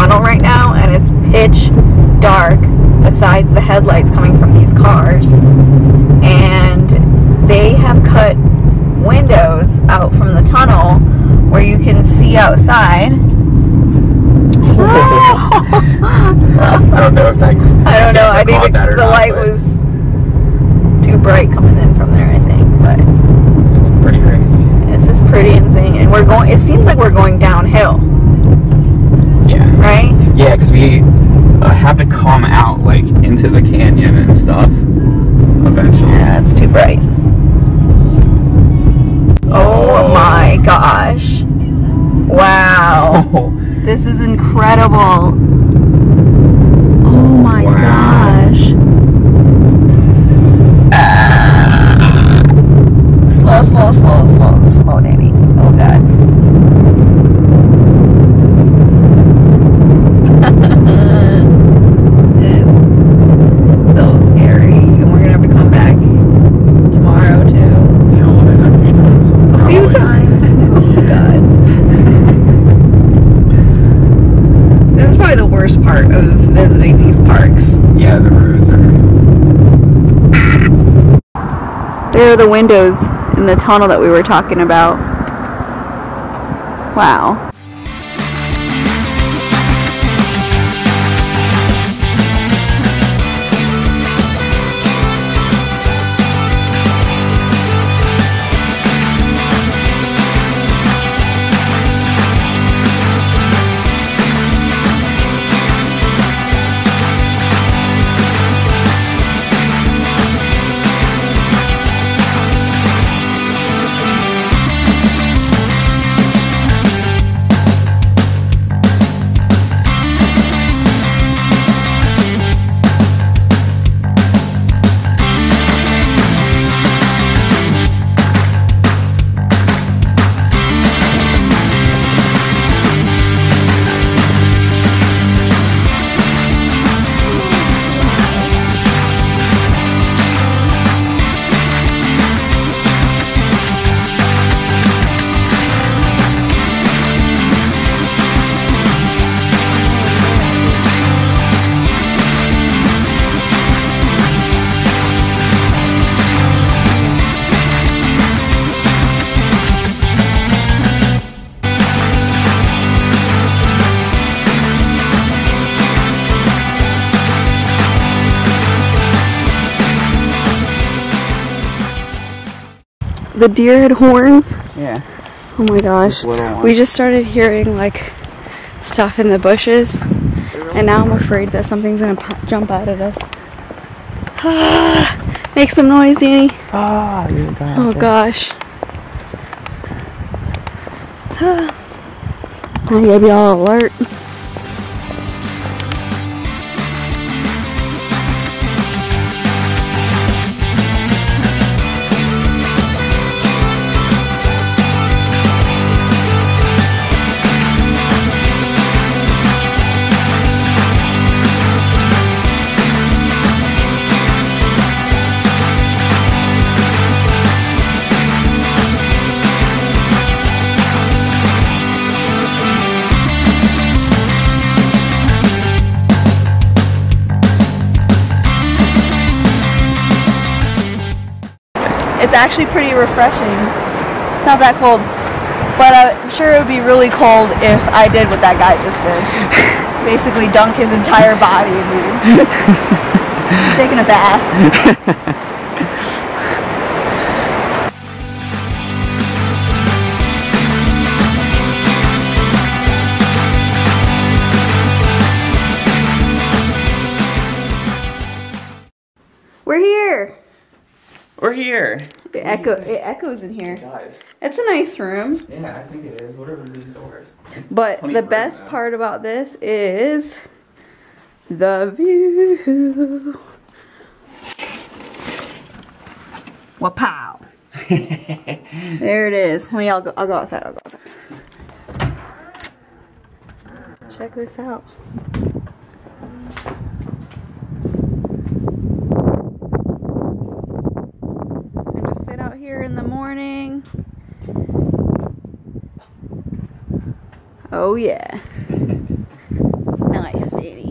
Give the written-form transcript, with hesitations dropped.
tunnel right now, and it's pitch dark besides the headlights coming from these cars. And they have cut windows out from the tunnel where you can see outside. I don't know if that. I don't know. I think the light was too bright coming in from there, I think. But pretty crazy. This is pretty insane, and we're going. It seems like we're going downhill. Yeah. Right? Yeah, because we have to come out like into the canyon and stuff eventually. Yeah, it's too bright. Oh my gosh! Wow. Oh. This is incredible. Oh my gosh. Slow, Danny. Oh god. It's so scary. And we're gonna have to come back tomorrow too. Yeah, we'll hit that a few times. A few times. Oh god. This is probably the worst part of visiting these parks. Yeah, the roads are. There are the windows in the tunnel that we were talking about. Wow. The deer had horns. Yeah. Oh my gosh. We just started hearing like stuff in the bushes, and now I'm afraid that something's gonna jump out at us. Make some noise, Danny. Oh gosh. I gotta be all alert. It's actually pretty refreshing. It's not that cold, but I'm sure it would be really cold if I did what that guy just did. Basically dunk his entire body in me. He's taking a bath. We're here. We're here. It echoes in here. It does. It's a nice room. Yeah, I think it is. Whatever these doors. But the best part about this is the view. Wapow. There it is. I'll go outside. Check this out. Sit out here in the morning. Oh yeah. Nice, Danny.